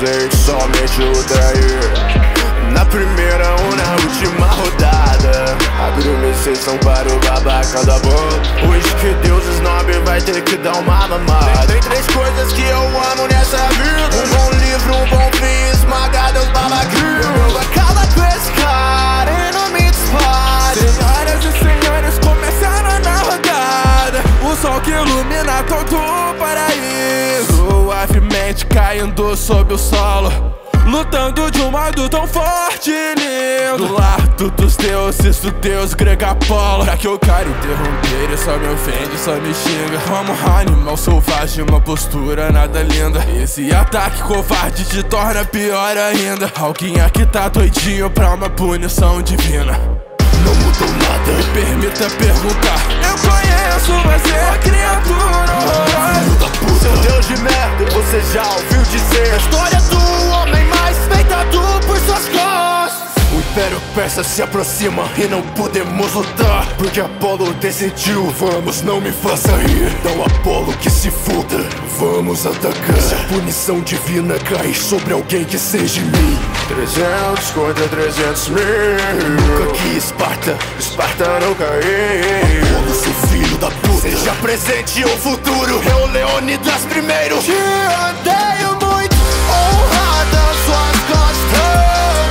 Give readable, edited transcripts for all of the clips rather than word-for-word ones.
sei que só me ajuda aí. Na primeira ou na última rodada, abriu minha exceção para o babaca da bola. Hoje que Deus snob vai ter que dar uma mamada. Tem três coisas que eu amo nessa vida: um bom livro, um bom fim, esmagar Deus babaquinho. O meu acaba com esse cara e não me despade. Senhoras e senhores, começaram na rodada, o sol que ilumina todo o paraíso, suavemente caindo sob o solo, lutando de um modo tão forte e lindo. Do lado dos deuses, do deus grego Apolo. Pra que eu quero interromper, ele só me ofende, só me xinga. Como um animal selvagem, uma postura nada linda. Esse ataque covarde te torna pior ainda. Alguém aqui tá doidinho pra uma punição divina. Não mudou nada, me permita perguntar: eu conheço você, a criatura horrorosa. Filho da puta, seu deus de merda, você já ouviu dizer a história do homem mais respeitado por suas costas. O Império Persa se aproxima e não podemos lutar, porque Apolo decidiu, vamos, não me faça rir. Então Apolo que se fuda, vamos atacar. Se a punição divina cair sobre alguém que seja mim. 300 contra 300 mil. Nunca que Esparta não cair. Apolo, seu filho da puta, seja presente ou futuro, eu Leonidas primeiro. Te odeio muito, honrada suas costas.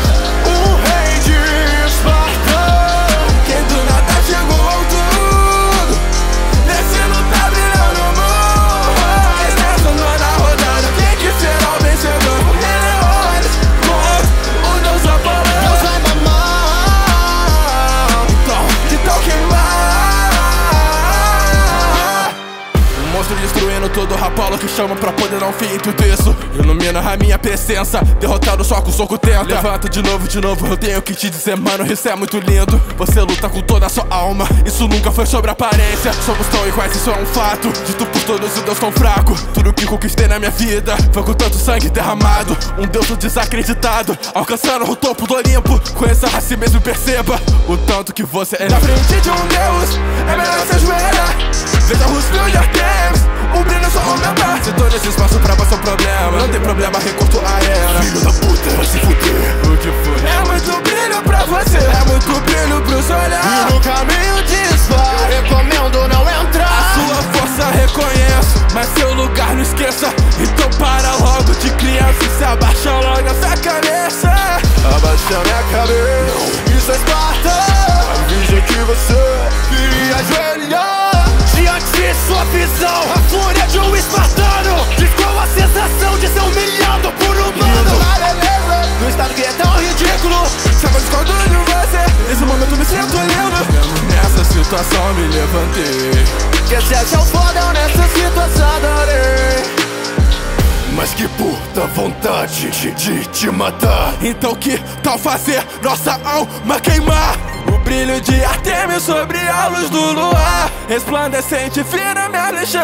Destruindo todo o Apolo que chama pra poder dar um fim em tudo isso. Ilumina a minha presença, derrotado só com o soco tenta. Levanta de novo, eu tenho que te dizer, mano, isso é muito lindo. Você luta com toda a sua alma, isso nunca foi sobre aparência. Somos tão iguais, isso é um fato, dito por todos o Deus tão fraco. Tudo que conquistei na minha vida foi com tanto sangue derramado. Um Deus desacreditado, alcançando o topo do Olimpo. Conheça a si mesmo e perceba o tanto que você é. Na frente de um Deus, é melhor se ajoelhar. Veja os meus Artemis, o brilho só aumentar. Se todo esse espaço pra você é um problema, não tem problema, recorto a ela. Filho da puta, vai se fuder. O que foi? É muito brilho pra você, é muito brilho pros olhar. E no caminho de Espero, eu recomendo não entrar. A sua força reconheço, mas seu lugar não esqueça. Então para logo de criança e se abaixa logo essa cabeça. Abaixa minha cabeça, não. Isso é Esparta. Avisa que você queria ajoelhar diante de sua visão, a fúria de um espartano. Diz qual a sensação de ser humilhado por um humano. No estado que é tão ridículo, sabe eu escondo de você, nesse momento me sinto lindo. Mesmo nessa situação me levantei. Que se acha foda nessa situação, adorei. Mas que puta vontade de te matar. Então que tal fazer nossa alma queimar? O brilho de Artemis sobre a luz do luar, resplandecente vira minha legião.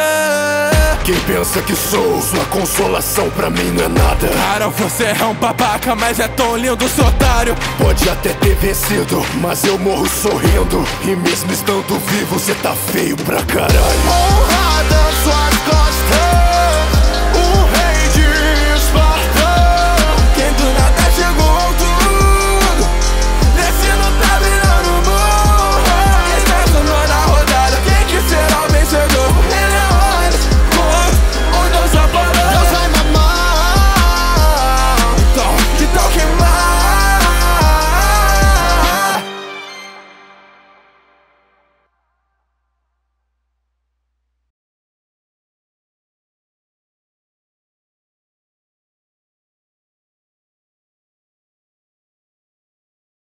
Quem pensa que sou sua consolação pra mim não é nada. Cara, você é um babaca, mas é tão lindo, seu otário. Pode até ter vencido, mas eu morro sorrindo. E mesmo estando vivo, cê tá feio pra caralho. Honrada suas costas.